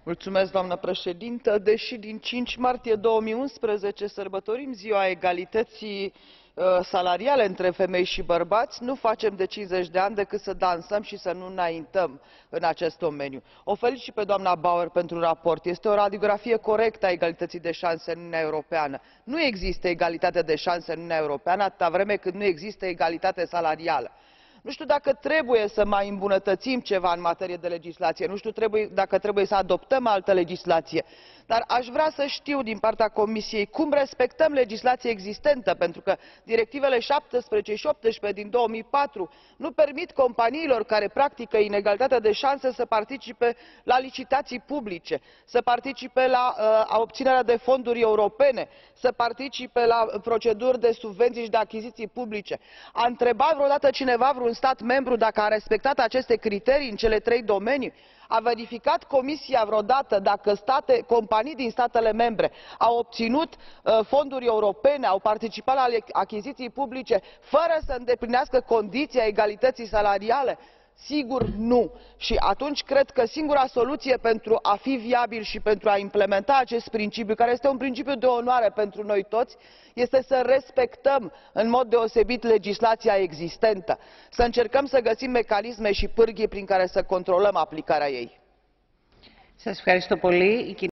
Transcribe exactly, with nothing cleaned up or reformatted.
Mulțumesc, doamnă președintă. Deși din cinci martie două mii unsprezece sărbătorim ziua egalității salariale între femei și bărbați, nu facem de cincizeci de ani decât să dansăm și să nu înaintăm în acest domeniu. O felicit pe doamna Bauer pentru raport. Este o radiografie corectă a egalității de șanse în Uniunea Europeană. Nu există egalitate de șanse în Uniunea Europeană atâta vreme cât nu există egalitate salarială. Nu știu dacă trebuie să mai îmbunătățim ceva în materie de legislație, nu știu dacă trebuie să adoptăm altă legislație, dar aș vrea să știu din partea Comisiei cum respectăm legislația existentă, pentru că directivele șaptesprezece și optsprezece din două mii patru nu permit companiilor care practică inegalitatea de șanse să participe la licitații publice, să participe la uh, obținerea de fonduri europene, să participe la proceduri de subvenții și de achiziții publice. A întrebat vreodată cineva vreun stat membru dacă a respectat aceste criterii în cele trei domenii? A verificat Comisia vreodată dacă state, companii din statele membre au obținut uh, fonduri europene, au participat la achiziții publice fără să îndeplinească condiția egalității salariale? Sigur nu. Și atunci cred că singura soluție pentru a fi viabil și pentru a implementa acest principiu, care este un principiu de onoare pentru noi toți, este să respectăm în mod deosebit legislația existentă, să încercăm să găsim mecanisme și pârghii prin care să controlăm aplicarea ei.